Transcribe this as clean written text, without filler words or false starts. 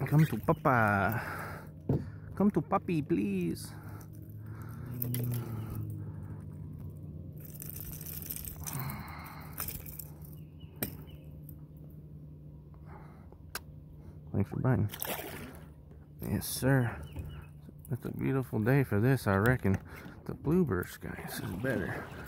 Come to Papa. Come to Papi, please. Thanks for biting. Yes, sir. It's a beautiful day for this, I reckon. The bluebird skies is better.